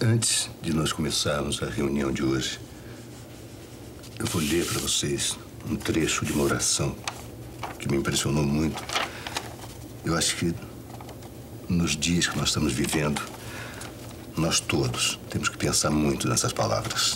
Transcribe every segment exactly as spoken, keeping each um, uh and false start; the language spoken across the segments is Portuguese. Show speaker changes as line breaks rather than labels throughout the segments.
Antes de nós começarmos a reunião de hoje, eu vou ler para vocês um trecho de uma oração que me impressionou muito. Eu acho que nos dias que nós estamos vivendo, nós todos temos que pensar muito nessas palavras.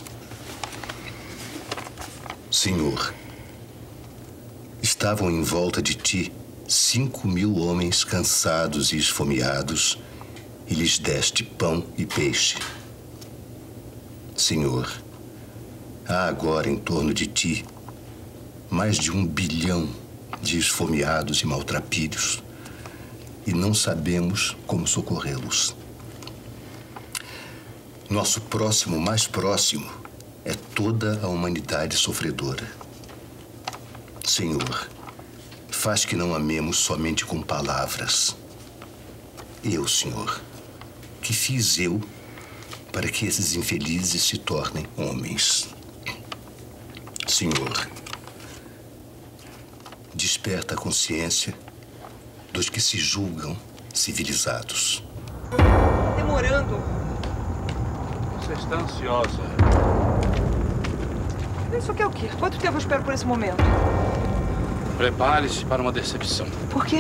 Senhor, estavam em volta de ti cinco mil homens cansados e esfomeados, e lhes deste pão e peixe. Senhor, há agora em torno de ti mais de um bilhão de esfomeados e maltrapilhos, e não sabemos como socorrê-los. Nosso próximo mais próximo é toda a humanidade sofredora. Senhor, faz que não amemos somente com palavras. Eu, Senhor, que fiz eu para que esses infelizes se tornem homens? Senhor, desperta a consciência dos que se julgam civilizados.
Demorando.
Você está ansiosa.
Isso aqui é o quê? Quanto tempo eu espero por esse momento?
Prepare-se para uma decepção.
Por quê?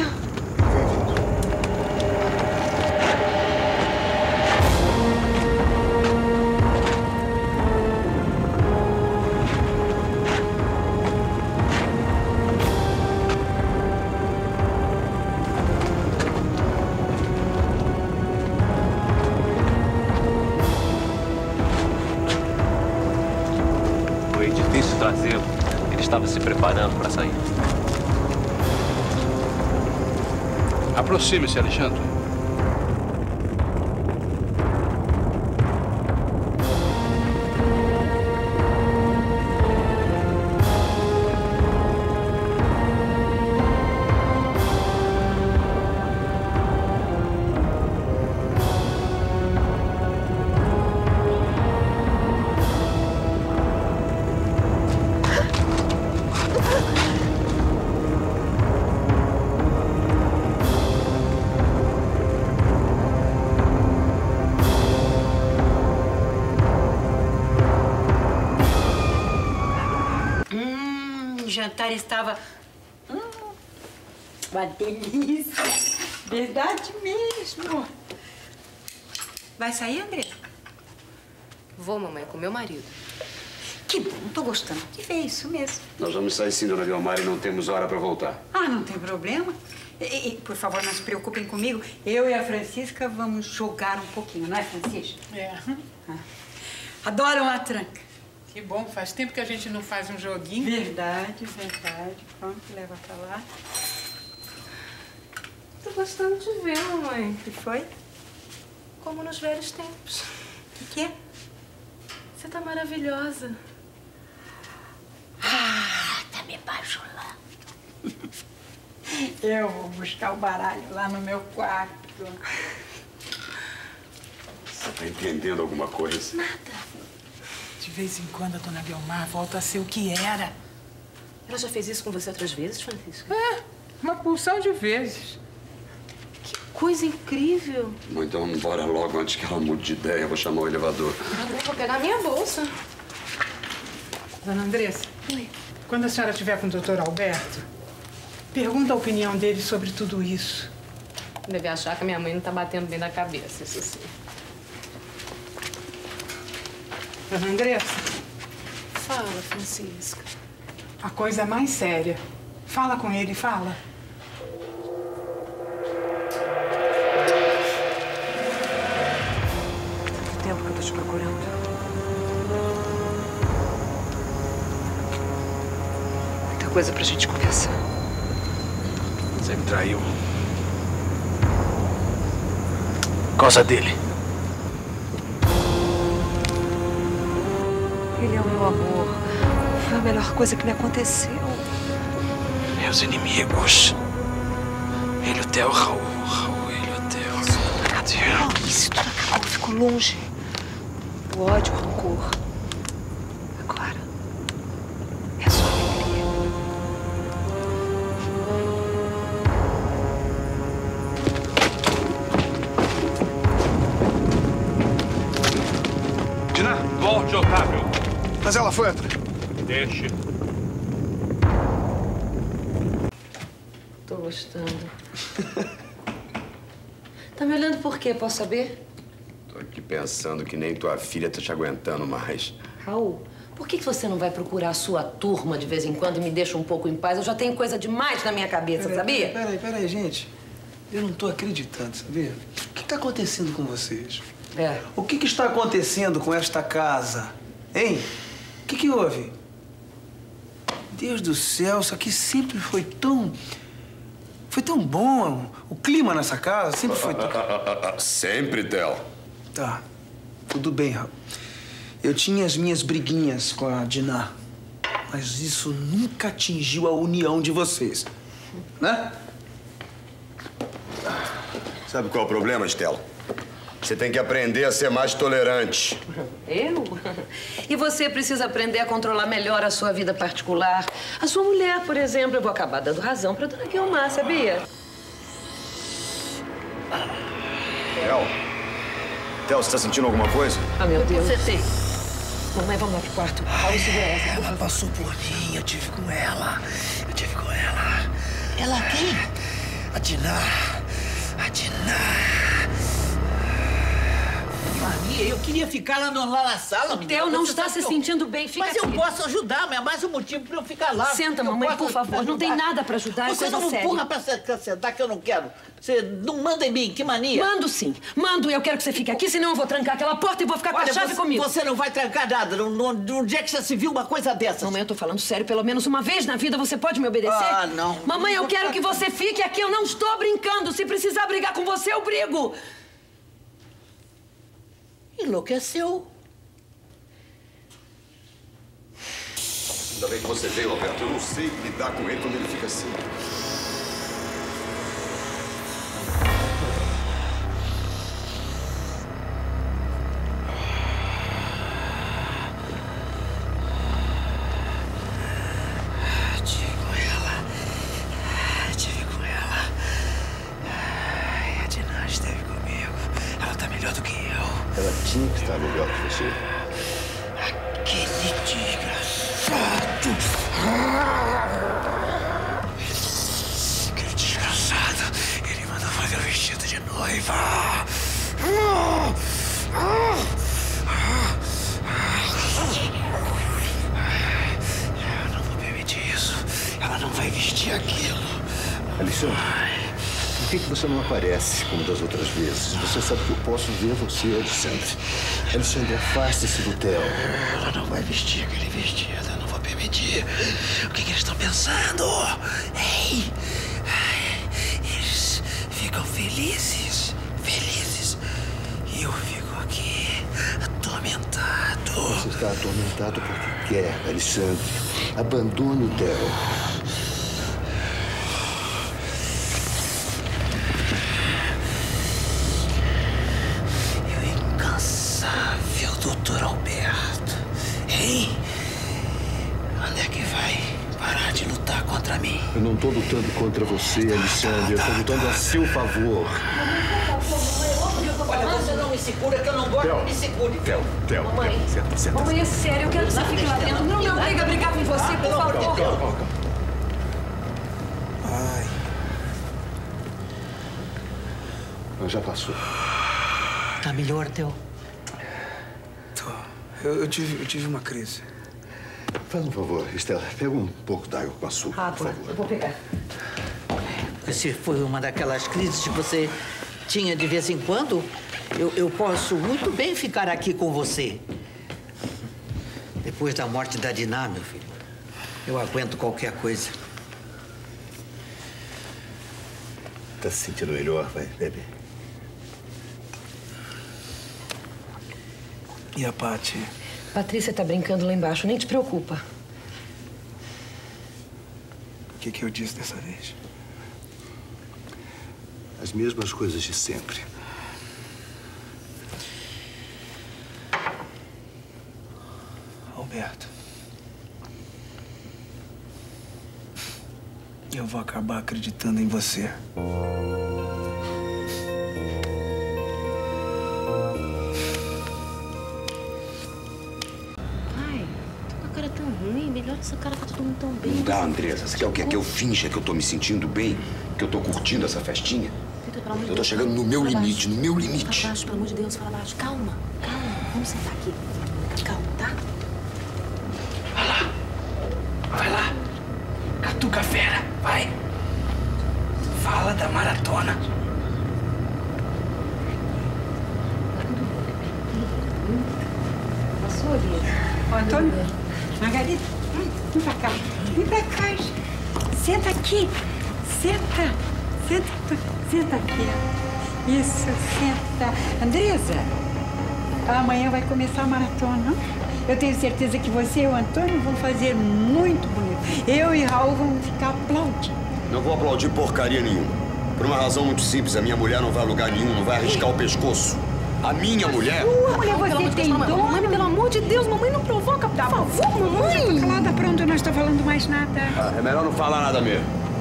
Foi difícil trazê-lo. Ele estava se preparando para sair.
Aproxime-se, Alexandre.
O jantar estava... Hum, uma delícia. Verdade mesmo. Vai sair, André?
Vou, mamãe, com meu marido.
Que bom, tô gostando de ver isso mesmo.
Nós vamos sair sim, dona Guilmar, e não temos hora para voltar.
Ah, não tem problema. E, e, por favor, não se preocupem comigo. Eu e a Francisca vamos jogar um pouquinho, não é, Francisca?
É.
Ah. Adoram a tranca.
Que bom, faz tempo que a gente não faz um joguinho.
Verdade, verdade. Pronto, leva pra lá.
Tô gostando de ver, mamãe.
O que foi?
Como nos velhos tempos.
O que, que é?
Você tá maravilhosa.
Ah, tá me bajulando. Eu vou buscar o baralho lá no meu quarto.
Você tá entendendo alguma coisa?
Nada.
De vez em quando a dona Guilmar volta a ser o que era.
Ela já fez isso com você outras vezes, Francisca?
É, uma porção de vezes.
Que coisa incrível.
Bom, então bora logo antes que ela mude de ideia. Eu vou chamar o elevador.
Eu vou pegar minha bolsa.
Dona Andressa,
Oi.
quando a senhora estiver com o doutor Alberto, pergunta a opinião dele sobre tudo isso.
Deve achar que a minha mãe não tá batendo bem da cabeça, isso sim.
Dona Andressa,
Fala, Francisca.
a coisa é mais séria. Fala com ele, fala.
Quanto tempo que eu tô te procurando? Muita coisa pra gente conversar.
Você me traiu. Por causa dele.
Ele é o meu amor. Foi a melhor coisa que me aconteceu.
Meus inimigos. Ele, o Theo, Raul. Raul, ele, o Theo.
Acabou. Isso tudo acabou. Ficou longe. O ódio, o rancor. Agora é só alegria.
Dina, volte, Otávio.
Mas ela foi atrás.
Deixe.
Tô gostando. Tá me olhando por quê? Posso saber?
Tô aqui pensando que nem tua filha tá te aguentando mais.
Raul, por que que você não vai procurar a sua turma de vez em quando e me deixa um pouco em paz? Eu já tenho coisa demais na minha cabeça,
peraí,
sabia?
Peraí, peraí, gente. Eu não tô acreditando, sabia? O que tá acontecendo com vocês?
É.
O que que está acontecendo com esta casa? Hein? O que que houve? Deus do céu, isso aqui sempre foi tão... Foi tão bom. O clima nessa casa sempre foi tão...
Sempre, Theo.
Tá. Tudo bem, Raul. Eu tinha as minhas briguinhas com a Diná. Mas isso nunca atingiu a união de vocês. Né?
Sabe qual é o problema, Estela? Você tem que aprender a ser mais tolerante.
Eu? E você precisa aprender a controlar melhor a sua vida particular. A sua mulher, por exemplo, eu vou acabar dando razão pra dona Guilmar, sabia?
Theo? Theo, você tá sentindo alguma coisa?
Ah, meu Deus. Você tem. Mamãe, vamos lá pro quarto. Raul, segura essa, por
Ela
favor.
passou por mim, eu tive com ela. Eu tive com ela.
Ela quem?
A Diná. A Diná.
Maria, eu queria ficar lá, no, lá na sala.
O Theo não está se sentindo bem, fica
Mas
aqui.
eu posso ajudar, mas é mais um motivo pra eu ficar lá.
Senta,
Eu
mamãe,
posso
por favor. Não tem
ajudar.
nada pra ajudar, é
Você
coisa
não me
séria.
empurra pra se- pra sentar que eu não quero. Você não manda em mim, que mania.
Mando sim. Mando e eu quero que você fique aqui, senão eu vou trancar aquela porta e vou ficar com
Olha,
a chave
você,
comigo.
Você não vai trancar nada. Não, não, onde é que você se viu uma coisa dessas?
Mamãe, eu tô falando sério. Pelo menos uma vez na vida você pode me obedecer?
Ah, não.
Mamãe, eu quero que você fique aqui. Eu não estou brincando. Se precisar brigar com você, eu brigo.
Enlouqueceu.
Ainda bem que você veio, Alberto. Eu não sei lidar com ele quando ele fica assim.
Tive com ela. Tive com ela. Ai, a Diná esteve comigo. Ela tá melhor do que eu.
Ela tinha que estar melhor que você.
Aquele desgraçado. Aquele desgraçado. Ele mandou fazer o vestido de noiva. Eu não vou permitir isso. Ela não vai vestir aquilo.
Alexandre, por que, que você não aparece como das outras vezes? Você sabe que eu posso ver você, Alexandre. Alexandre, afaste-se do Theo.
Ela não vai vestir aquele vestido. Eu não vou permitir. O que, que eles estão pensando? Ei! Eles ficam felizes. Felizes. E eu fico aqui atormentado.
Você está atormentado porque quer, Alexandre. Abandone o Theo.
Incansável, doutor Alberto. Ei! Onde é que vai parar de lutar contra mim?
Eu não estou lutando contra você, Alexandre. Eu estou lutando a seu favor.
Olha, você não me segura, que eu não gosto que me segure.
Theo, Theo,
Mamãe.
senta, senta.
Mamãe, é sério. Eu quero que você fique lá dentro. Não me obriga a brigar com você, por favor.
Ai.
Mas já passou.
Tá melhor, Theo?
Tô. Eu, eu, tive, eu tive uma crise.
Faz um favor, Estela. Pega um pouco d'água com açúcar,
Ah,
por favor.
eu vou pegar.
Se foi uma daquelas crises que você tinha de vez em quando, eu, eu posso muito bem ficar aqui com você. Depois da morte da Diná, meu filho, eu aguento qualquer coisa.
Tá se sentindo melhor? Vai, bebe.
E a Paty?
Patrícia tá brincando lá embaixo. Nem te preocupa.
O que, que eu disse dessa vez?
As mesmas coisas de sempre.
Alberto. Eu vou acabar acreditando em você.
ruim. Melhor essa cara, tá todo mundo tão bem.
Não dá, Andressa. Você quer o quê? Que eu finja que eu tô me sentindo bem? Que eu tô curtindo essa festinha?
Vitor, pelo amor de
Eu tô
Deus.
chegando no meu
Fala
limite,
baixo.
no meu limite.
Fala baixo, pelo amor de Deus, fala baixo. Calma, calma. Vamos sentar aqui. Calma, tá?
Vai lá. Vai lá. Catuca a fera. Vai. Fala da maratona.
Passou, Lívia? Ô, Antônio, Margarida, vem pra cá. Vem pra cá. Senta aqui. Senta. Senta. Senta aqui. Isso, senta. Andresa, amanhã vai começar a maratona. Eu tenho certeza que você e o Antônio vão fazer muito bonito. Eu e Raul vamos ficar aplaudindo.
Não vou aplaudir porcaria nenhuma. Por uma razão muito simples. A minha mulher não vai a lugar nenhum, não vai arriscar o pescoço. A minha mulher...
Sua mulher, você tem dor?
Mamãe, pelo amor de Deus, mamãe não provoca, por favor, mamãe.
Tô calada, pronto, eu não estou falando mais nada.
Ah, é melhor não falar nada mesmo.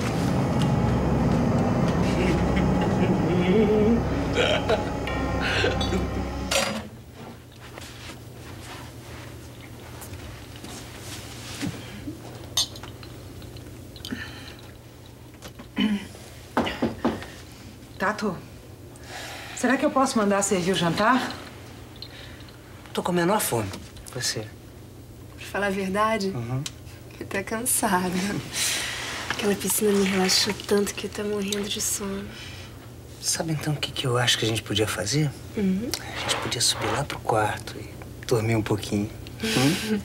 Tato, será que eu posso mandar servir o jantar?
Tô com a menor fome. Você?
Pra falar a verdade,
Uhum.
eu tô cansada. Aquela piscina me relaxou tanto que eu tô morrendo de sono.
Sabe então o que, que eu acho que a gente podia fazer?
Uhum.
A gente podia subir lá pro quarto e dormir um pouquinho. Hum?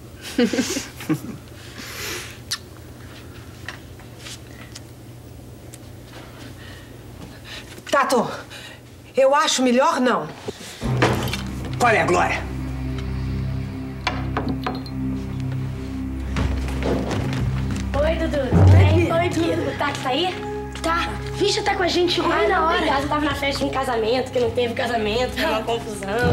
Tato, eu acho melhor não.
Qual é, Glória?
Oi, Dudu. Tudo bem? Oi, Dudu. Tá, tá aí? Tá. Vixe, tá com a gente, chegou aí na hora. Obrigada. Eu tava na festa de um casamento, que não teve casamento, foi uma confusão.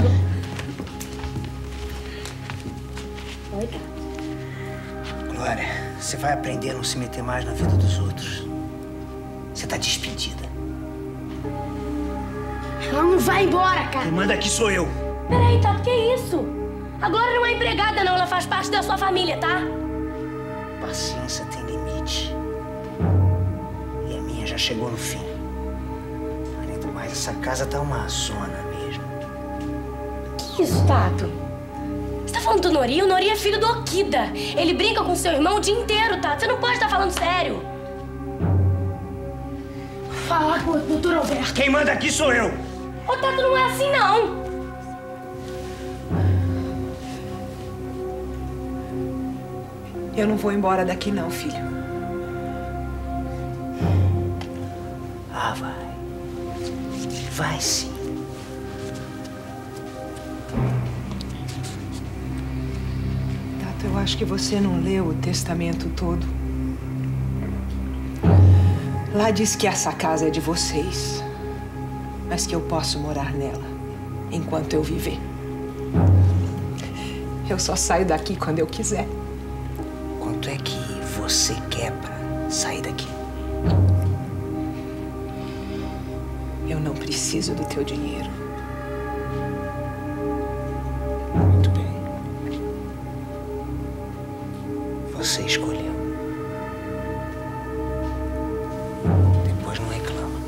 Oi, tá.
Glória, você vai aprender a não se meter mais na vida dos outros. Você tá despedida.
Ela não vai embora, cara.
Quem manda aqui sou eu.
Peraí, Tato, que isso? A Glória não é empregada, não. Ela faz parte da sua família, tá?
Paciência tem limite. E a minha já chegou no fim. Além do mais, essa casa tá uma zona mesmo.
Que isso, Tato? Você tá falando do Nori? O Nori é filho do Okida. Ele brinca com seu irmão o dia inteiro, Tato. Você não pode estar falando sério. Fala com o doutor Alberto.
Quem manda aqui sou eu.
Ô, Tato, não é assim, não.
Eu não vou embora daqui não, filho.
Ah, vai. Vai sim.
Tato, eu acho que você não leu o testamento todo. Lá diz que essa casa é de vocês, mas que eu posso morar nela enquanto eu viver. Eu só saio daqui quando eu quiser.
Quanto é que você quer pra sair daqui?
Eu não preciso do teu dinheiro.
Muito bem. Você escolheu. Depois não reclama.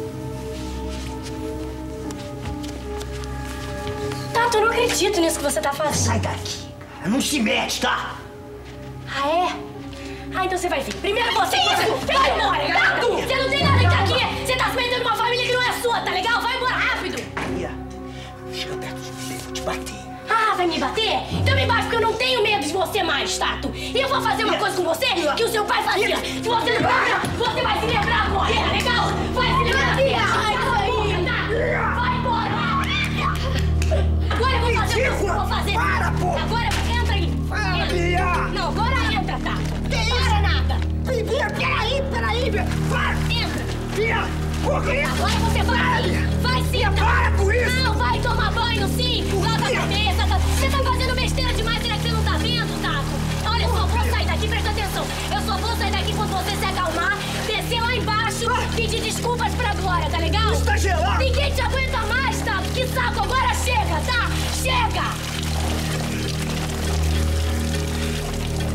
Tato, eu não acredito nisso que você tá fazendo.
Sai daqui, cara. Não se mete, tá?
Ah, é? Ah, então você vai vir. Primeiro você... Você vai embora, Tato! Você não tem nada de aqui! Você tá se metendo numa família que não é sua, tá legal? Vai embora rápido!
Ia, fica perto de mim, vou te bater.
Ah, vai me bater? Então me bate, porque eu não tenho medo de você mais, Tato. E eu vou fazer uma coisa com você que o seu pai fazia. Se você não lembra, você vai se lembrar agora, tá legal? Vai se lembrar! Ai, vai embora! Agora eu vou fazer o que eu vou fazer.
Para, pô!
Agora entra aí.
Para, Bia!
Não, agora entra, Tato.
Que isso?
Para nada.
Bia, peraí, peraí, Bia! Para!
Entra.
Bia! Por quê?
Agora você vai sim. Vai sim, Tato.
Para com isso!
Não, vai tomar banho sim. Lava a cabeça, Tato. Você tá fazendo besteira demais, será que você não tá vendo, Tato? Olha, eu só vou sair daqui, presta atenção. Eu só vou sair daqui quando você se acalmar, descer lá embaixo, pedir desculpas pra Glória, tá legal?
Isso tá gelado!
Ninguém te aguenta mais, Tato. Que saco, agora chega, tá? Chega!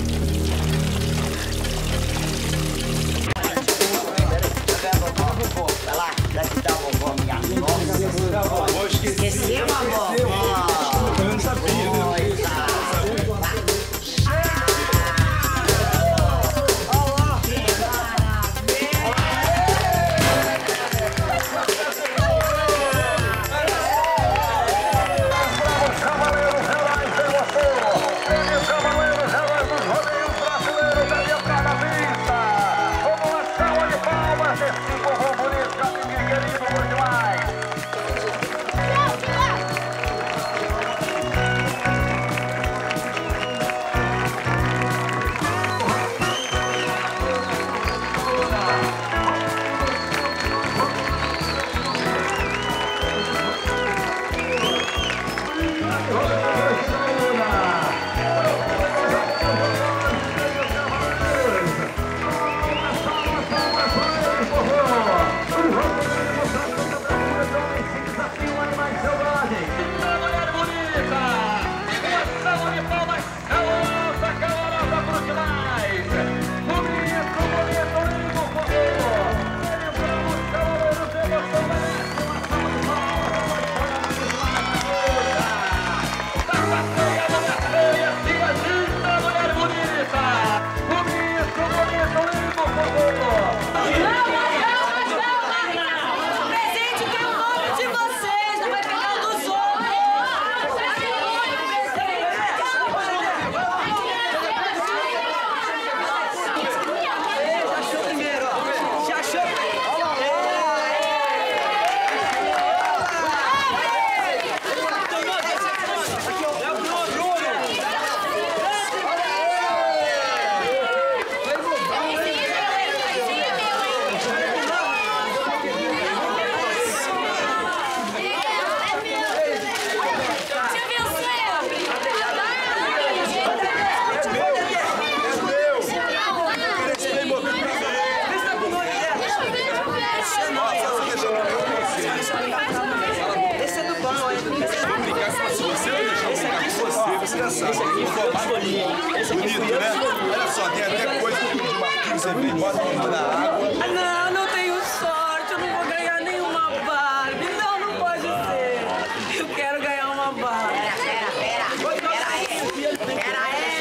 sabe.
Esse aqui foi eu que escolhi, hein? Esse aqui fui eu.
Né? Olha só, tem até coisa de Marquinhos, você vem, bota tudo na água.
Não, não tenho sorte, eu não vou ganhar nenhuma Barbie. Não, não pode ser. Eu quero ganhar uma Barbie.
Pera, pera, pera. Pera aí. Pera aí.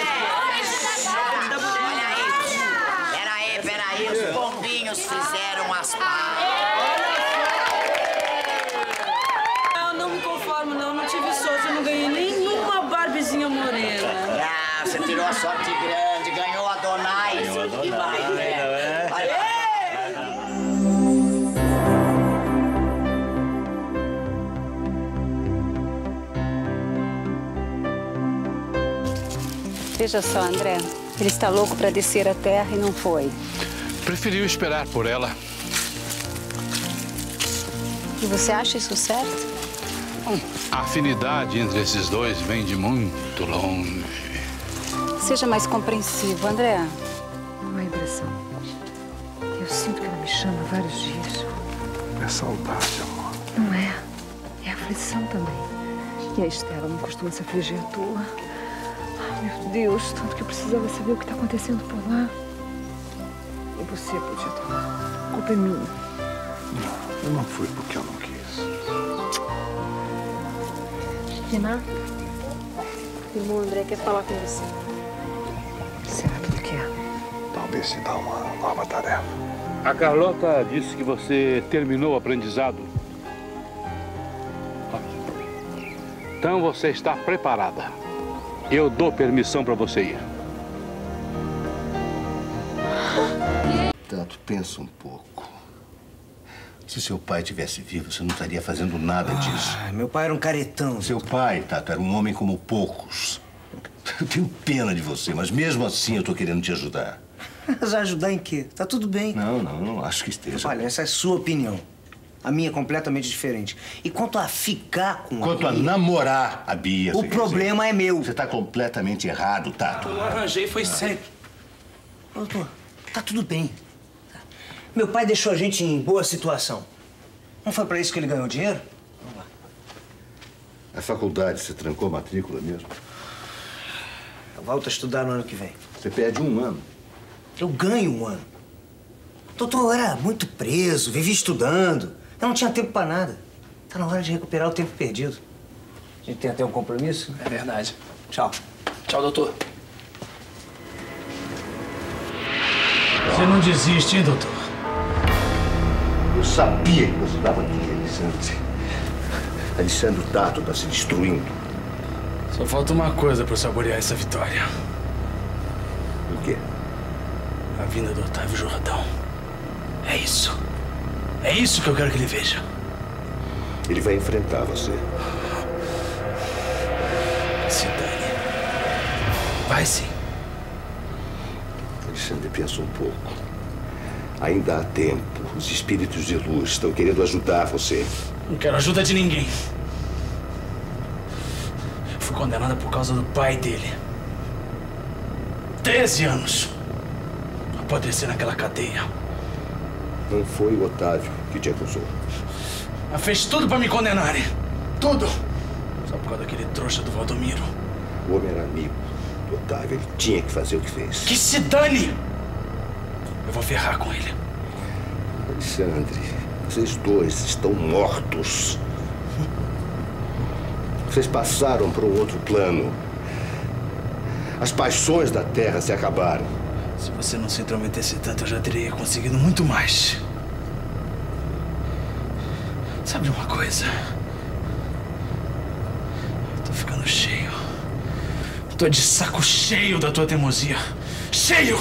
Olha aí. Pera aí, pera aí. Os pombinhos fizeram as pazes.
Eu não me conformo, não. Não tive sorte, eu não ganhei nenhuma Barbiezinha morena.
Ah, você tirou a sorte grande, ganhou a Donai.
Ganhou a Donai,
E vai,
né?
Vai lá.
Veja só, André. Ele está louco para descer a terra e não foi.
Preferiu esperar por ela.
E você acha isso certo?
Bom, a afinidade entre esses dois vem de muito longe.
Seja mais compreensivo, André.
Não é impressão. Eu sinto que ela me chama há vários dias.
É saudade, amor.
Não é. É aflição também. E a Estela não costuma se afligir à toa. Ai, meu Deus, tanto que eu precisava saber o que está acontecendo por lá. E você podia estar lá. A culpa é minha.
Não, eu não fui porque eu não quis.
Renato, o irmão André quer falar com você.
Será que ele quer?
Talvez se dá uma nova tarefa.
A Carlota disse que você terminou o aprendizado. Então você está preparada. Eu dou permissão para você ir.
Tato, pensa um pouco. Se seu pai tivesse vivo, você não estaria fazendo nada disso.
Ah, meu pai era um caretão.
Seu pai, Tato, era um homem como poucos. Eu tenho pena de você, mas mesmo assim eu tô querendo te ajudar.
Mas ajudar em quê? Tá tudo bem.
Não, não, não acho que esteja.
Olha, essa é a sua opinião. A minha é completamente diferente. E quanto a ficar com
Quanto
a
a
Bia,
namorar a Bia...
o problema é meu.
Você tá completamente errado, Tato.
Eu arranjei, foi sério.
Doutor, tá tudo bem. Meu pai deixou a gente em boa situação. Não foi pra isso que ele ganhou dinheiro? Vamos lá.
A faculdade, você trancou a matrícula mesmo?
Eu volto a estudar no ano que vem.
Você perde um ano.
Eu ganho um ano. Doutor, eu era muito preso, vivia estudando. Eu não tinha tempo pra nada. Tá na hora de recuperar o tempo perdido. A gente tem até um compromisso?
É verdade.
Tchau.
Tchau, doutor.
Você não desiste, hein, doutor?
Eu sabia que você estava aqui, Alexandre. Alexandre, o Tato está se destruindo.
Só falta uma coisa para saborear essa vitória.
O quê?
A vinda do Otávio Jordão. É isso. É isso que eu quero que ele veja.
Ele vai enfrentar você.
Se dane. Vai sim.
Alexandre, pensa um pouco. Ainda há tempo. Os espíritos de luz estão querendo ajudar você.
Não quero ajuda de ninguém. Fui condenada por causa do pai dele. Treze anos. Apodrecer naquela cadeia.
Não foi o Otávio que te acusou.
Ela fez tudo pra me condenarem. Tudo. Só por causa daquele trouxa do Valdomiro.
O homem era amigo do Otávio. Ele tinha que fazer o que fez.
Que se dane! Eu vou ferrar com ele.
Alexandre, vocês dois estão mortos. Vocês passaram para um outro plano. As paixões da terra se acabaram.
Se você não se intrometesse tanto, eu já teria conseguido muito mais. Sabe uma coisa? Eu tô ficando cheio. Tô de saco cheio da tua teimosia. Cheio!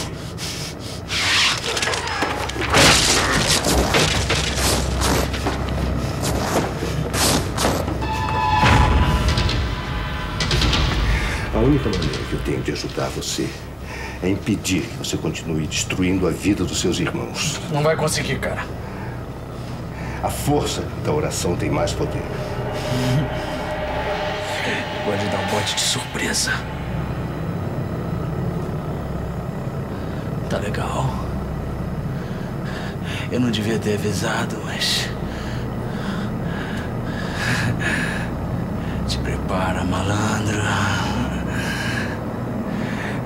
A única maneira que eu tenho de ajudar você é impedir que você continue destruindo a vida dos seus irmãos.
Não vai conseguir, cara.
A força da oração tem mais poder.
Pode dar um bote de surpresa. Tá legal. Eu não devia ter avisado, mas... Te prepara, malandro.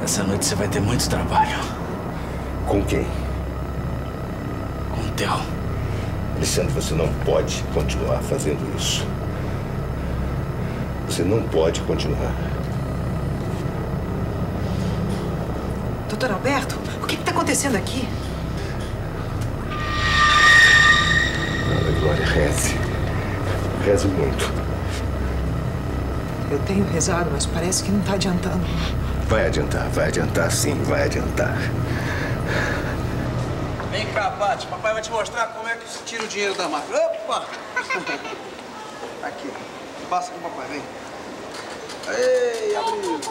Essa noite você vai ter muito trabalho.
Com quem?
Com o Theo.
Alessandro, você não pode continuar fazendo isso. Você não pode continuar.
Doutor Alberto, o que está acontecendo aqui?
Ana Glória, reze. Reze muito.
Eu tenho rezado, mas parece que não está adiantando.
Vai adiantar, vai adiantar sim, vai adiantar.
Vem cá, Paty. Papai vai te mostrar como é que se tira o dinheiro da máquina. Opa! Aqui. Passa com o papai, vem. Ei, abriu.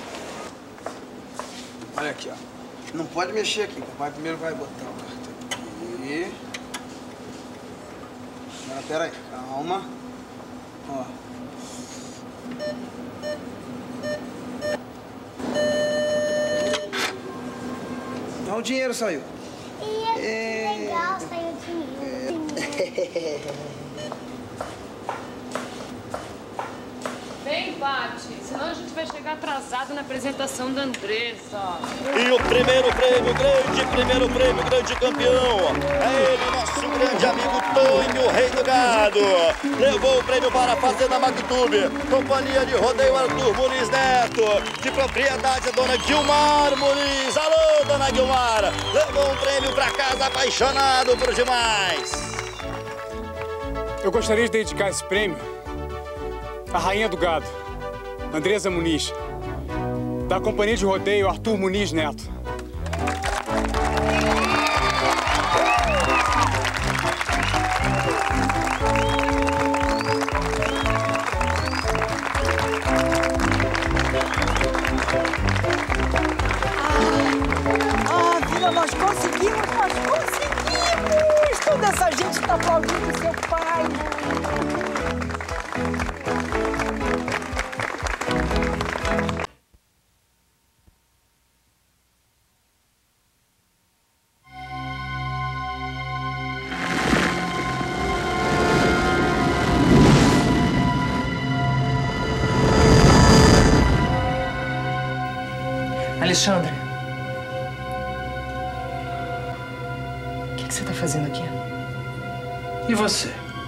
Olha aqui, ó. Não pode mexer aqui. Papai primeiro vai botar o cartão aqui. Agora, pera aí. Calma. Ó. Olha o dinheiro saiu.
E é legal, saiu o dinheiro.
Vem, Paty, senão a gente vai chegar atrasado na apresentação da Andressa.
E o primeiro prêmio, grande primeiro prêmio, grande campeão. É ele, nosso grande amigo Tonho, rei do gado. Levou o prêmio para a Fazenda Mactube. Companhia de rodeio Arthur Muniz Neto. De propriedade a dona Guilmar Muniz. Alô, dona Guilmar. Levou um prêmio para casa, apaixonado por demais.
Eu gostaria de dedicar esse prêmio à rainha do gado, Andresa Muniz, da companhia de rodeio Arthur Muniz Neto.
Ah, Vila, nós conseguimos, nós conseguimos! Toda essa gente está aplaudindo seu pai.
Alexandre. O que, que você está fazendo aqui?
E você?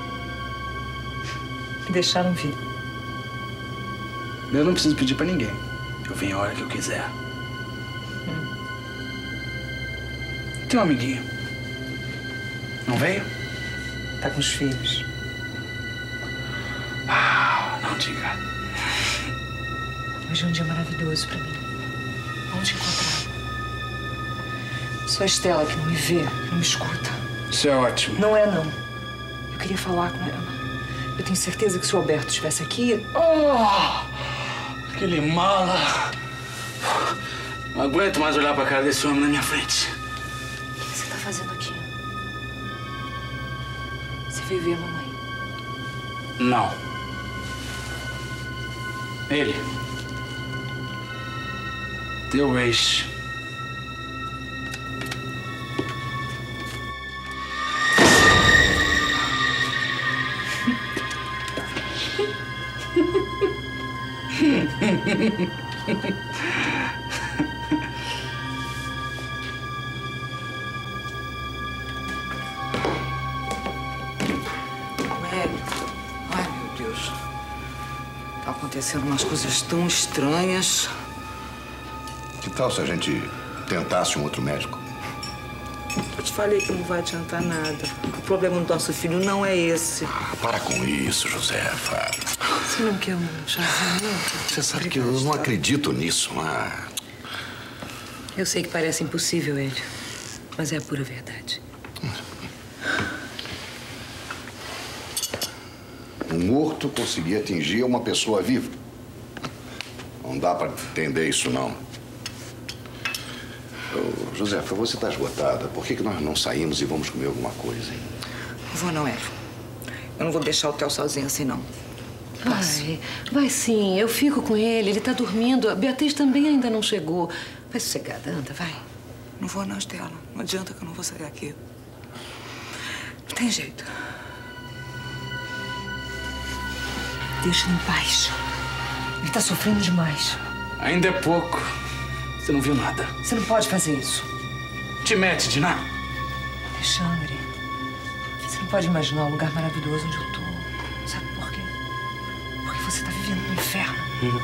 Me deixaram vir.
Eu não preciso pedir pra ninguém. Eu venho a hora que eu quiser.
Hum.
Tem um amiguinho. Não veio?
Tá com os filhos.
Ah, não diga.
Hoje é um dia maravilhoso pra mim. Vamos te encontrar. Só a Estela que não me vê, não me escuta.
Isso é ótimo.
Não é, não. Eu queria falar com ela. Eu tenho certeza que se o Alberto estivesse aqui...
Oh! Aquele mala. Não aguento mais olhar pra cara desse homem na minha frente.
O que você tá fazendo aqui? Você veio ver a mamãe?
Não. Ele. Teu ex.
Hélio, ai meu Deus. Tá acontecendo umas coisas tão estranhas.
Que tal se a gente tentasse um outro médico?
Eu te falei que não vai adiantar nada. O problema do nosso filho não é esse.
Ah, para com isso, Josefa.
Você não quer um chazinho?
Você sabe que eu não acredito nisso, ah.
Eu sei que parece impossível, Hélio, mas é a pura verdade.
Um morto conseguir atingir uma pessoa viva. Não dá para entender isso, não. Ô, Josefa, você está esgotada. Por que que nós não saímos e vamos comer alguma coisa, hein?
Não vou não, Hélio. Eu não vou deixar o Theo sozinho assim, não.
Vai, vai sim. Eu fico com ele. Ele tá dormindo. A Beatriz também ainda não chegou. Vai sossegada, anda, vai.
Não vou não, Estela. Não adianta que eu não vou sair daqui. Não tem jeito. Deixa ele em paz. Ele tá sofrendo demais.
Ainda é pouco. Você não viu nada.
Você não pode fazer isso.
Te mete, Diná.
Alexandre, você não pode imaginar o lugar maravilhoso onde eu tô. Sabe por quê? Porque você tá vivendo no inferno.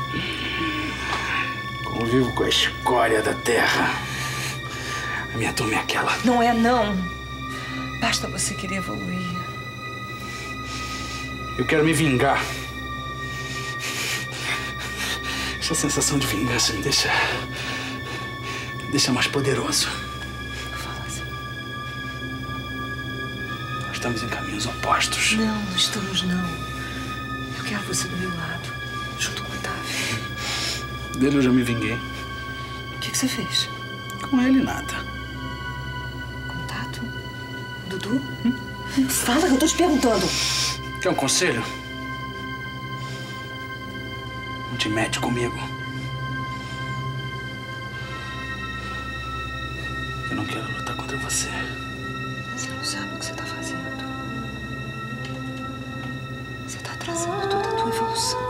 Convivo com a escória da terra. A minha turma é aquela.
Não é, não. Basta você querer evoluir.
Eu quero me vingar. Essa sensação de vingança me deixa... me deixa mais poderoso.
Fala assim.
Nós estamos em caminhos opostos.
Não, não estamos, não. Eu quero você do meu lado, junto com o Otávio.
Dele eu já me vinguei.
O que, que você fez?
Com ele, nada.
Contato? Dudu? Hum? Fala que eu tô te perguntando.
Quer um conselho? Não te mete comigo. Eu não quero lutar contra você.
Você não sabe o que você tá fazendo. Você tá atrasando toda a tua evolução.